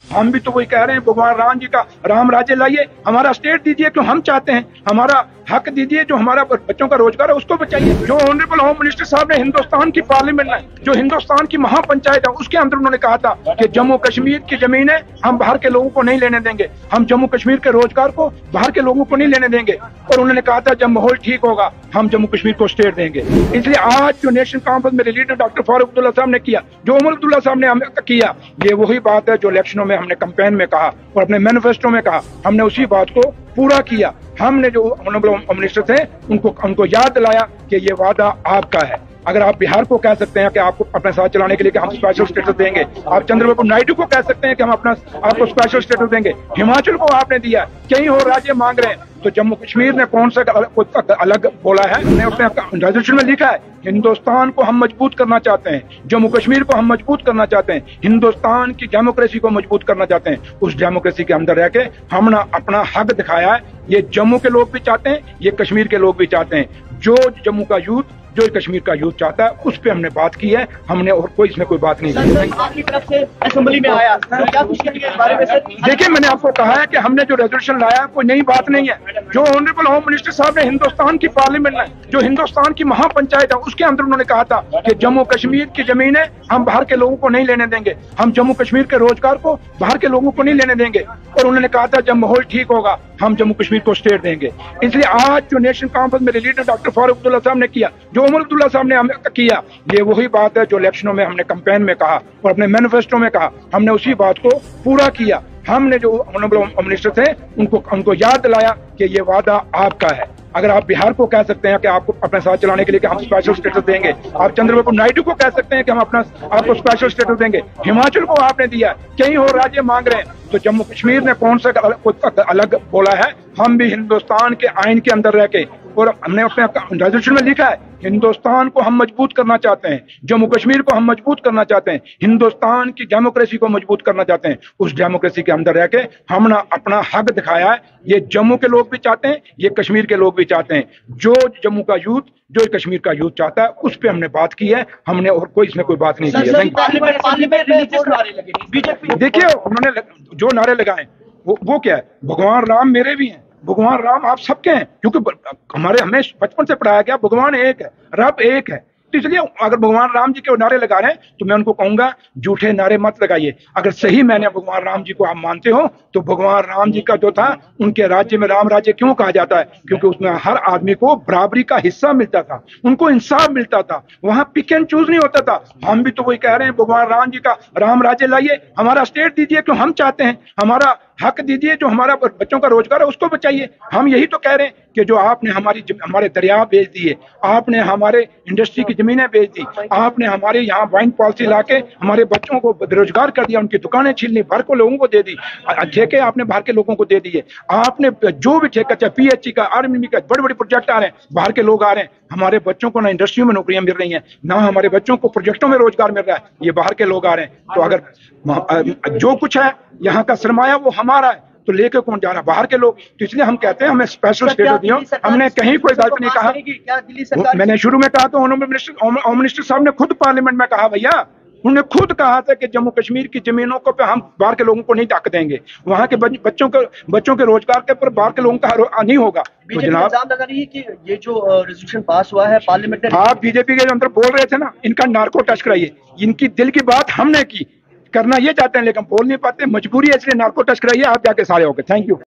हम भी तो वही कह रहे हैं, भगवान राम जी का राम राज्य लाइए, हमारा स्टेट दीजिए क्यों हम चाहते हैं, हमारा हक दीजिए, जो हमारा बच्चों का रोजगार है उसको बचाइए। जो ऑनरेबल होम मिनिस्टर साहब ने हिंदुस्तान की पार्लियामेंट में, जो हिंदुस्तान की महापंचायत है, उसके अंदर उन्होंने कहा था कि जम्मू कश्मीर की जमीन है, हम बाहर के लोगों को नहीं लेने देंगे, हम जम्मू कश्मीर के रोजगार को बाहर के लोगों को नहीं लेने देंगे। और उन्होंने कहा था जब माहौल ठीक होगा हम जम्मू कश्मीर को स्टेट देंगे। इसलिए आज जो नेशनल कॉन्फ्रेंस मेरे लीडर डॉक्टर फारूक अब्दुल्ला साहब ने किया, जो उमर अब्दुल्ला साहब ने हमें किया, ये वही बात है जो इलेक्शनों में हमने कैंपेन में कहा और अपने मैनिफेस्टो में कहा, हमने उसी बात को पूरा किया। हमने जो ऑनरेबल मिनिस्टर थे उनको याद दिलाया कि ये वादा आपका है। अगर आप बिहार को कह सकते हैं कि आपको अपने साथ चलाने के लिए कि हम स्पेशल स्टेटस देंगे, आप चंद्रबाबू नायडू को कह सकते हैं कि हम आपको स्पेशल स्टेटस देंगे, हिमाचल को आपने दिया, कई और राज्य मांग रहे हैं, तो जम्मू कश्मीर ने कौन सा अलग बोला है? हमने अपने रेजोल्यूशन में लिखा है हिंदुस्तान को हम मजबूत करना चाहते हैं, जम्मू कश्मीर को हम मजबूत करना चाहते हैं, हिंदुस्तान की डेमोक्रेसी को मजबूत करना चाहते हैं। उस डेमोक्रेसी के अंदर रह के हमने अपना हक दिखाया है। ये जम्मू के लोग भी चाहते हैं, ये कश्मीर के लोग भी चाहते हैं। जो जम्मू का यूथ, जो कश्मीर का यूथ चाहता है, उस पे हमने बात की है, हमने और कोई इसमें कोई बात नहीं की। आपकी तरफ से असेंबली में आया, क्या कुछ कहेंगे इस बारे में सर? देखिए, मैंने आपको कहा है कि हमने जो रेजोल्यूशन लाया कोई नई बात नहीं है। जो ऑनरेबल होम मिनिस्टर साहब ने हिंदुस्तान की पार्लियामेंट में, जो हिंदुस्तान की महापंचायत है, उसके अंदर उन्होंने कहा था कि जम्मू कश्मीर की जमीन है, हम बाहर के लोगों को नहीं लेने देंगे, हम जम्मू कश्मीर के रोजगार को बाहर के लोगों को नहीं लेने देंगे। और उन्होंने कहा था जब माहौल ठीक होगा हम जम्मू कश्मीर को स्टेट देंगे। इसलिए आज जो नेशनल कॉन्फ्रेंस मेरे लीडर डॉक्टर फारूक अब्दुल्ला साहब ने किया, जो उमर अब्दुल्ला साहब ने किया, ये वही बात है जो इलेक्शनों में हमने कैंपेन में कहा और अपने मैनिफेस्टो में कहा, हमने उसी बात को पूरा किया। हमने जो ऑनरेबल मिनिस्टर थे उनको याद दिलाया कि ये वादा आपका है। अगर आप बिहार को कह सकते हैं कि आपको अपने साथ चलाने के लिए कि हम स्पेशल स्टेटस देंगे, आप चंद्रबाबू नायडू को कह सकते हैं कि हम आपको स्पेशल स्टेटस देंगे, हिमाचल को आपने दिया, कई और राज्य मांग रहे हैं, तो जम्मू कश्मीर ने कौन सा अलग बोला है? हम भी हिंदुस्तान के आइन के अंदर रह के, और हमने अपने रेजोल्यूशन में लिखा है हिंदुस्तान को हम मजबूत करना चाहते हैं, जम्मू कश्मीर को हम मजबूत करना चाहते हैं, हिंदुस्तान की डेमोक्रेसी को मजबूत करना चाहते हैं। उस डेमोक्रेसी के अंदर रह के हमने अपना हक दिखाया है। ये जम्मू के लोग भी चाहते हैं, ये कश्मीर के लोग भी चाहते हैं। जो जम्मू का यूथ, जो कश्मीर का यूथ चाहता है, उस पे हमने बात की है, हमने और कोई इसमें कोई बात नहीं की है। देखिए, उन्होंने जो नारे लगाए वो क्या है? भगवान राम मेरे भी हैं, भगवान राम आप सबके हैं, क्योंकि हमें बचपन से पढ़ाया गया भगवान एक है, रब एक है। तो इसलिए अगर भगवान राम जी के नारे लगा रहे हैं तो मैं उनको कहूंगा झूठे नारे मत लगाइए। अगर सही मैंने भगवान राम जी को आप मानते हो तो भगवान राम जी का जो था, उनके राज्य में राम राज्य क्यों कहा जाता है? क्योंकि उसमें हर आदमी को बराबरी का हिस्सा मिलता था, उनको इंसाफ मिलता था, वहां पिक एंड चूज नहीं होता था। हम भी तो वही कह रहे हैं, भगवान राम जी का राम राज्य लाइए, हमारा स्टेट दीजिए क्यों हम चाहते हैं, हमारा हक दीजिए, जो हमारा बच्चों का रोजगार है उसको बचाइए। हम यही तो कह रहे हैं कि जो आपने हमारे दरिया बेच दिए, आपने हमारे इंडस्ट्री की जमीनें बेच दी, आपने हमारे यहाँ वाइन पॉलिसी लाके हमारे बच्चों को बेरोजगार कर दिया, उनकी दुकानें छीन ली, बाहर को लोगों को दे दी, ठेके आपने बाहर के लोगों को दे दिए, आपने जो भी ठेका, चाहे पीएचई का, आर्मी का, बड़े बड़े प्रोजेक्ट आ रहे हैं, बाहर के लोग आ रहे हैं, हमारे बच्चों को ना इंडस्ट्री में नौकरियां मिल रही हैं, ना हमारे बच्चों को प्रोजेक्टों में रोजगार मिल रहा है, ये बाहर के लोग आ रहे हैं। तो अगर जो कुछ है यहाँ का सरमाया वो हमारा है, तो लेके कौन जा रहा है? बाहर के लोग। तो इसलिए हम कहते हैं हमें स्पेशल स्टेटस दियो। हमने कहीं कोई गलत नहीं कहा। मैंने शुरू में कहा तो होम मिनिस्टर साहब ने खुद पार्लियामेंट में कहा, भैया उन्होंने खुद कहा था कि जम्मू कश्मीर की जमीनों को पे हम बाहर के लोगों को नहीं हक देंगे, वहां के बच्चों के रोजगार के पर बाहर के लोगों का नहीं होगा। तो जनाब इल्जाम लगा रही है कि ये जो रेजोल्यूशन पास हुआ है पार्लियामेंट में, आप बीजेपी के अंदर बोल रहे थे ना, इनका नार्को टच कराइए, इनकी दिल की बात हमने की, करना ये चाहते हैं लेकिन बोल नहीं पाते, मजबूरी है, इसलिए नार्को टच कराइए, आप जाके सारे होके। Thank you.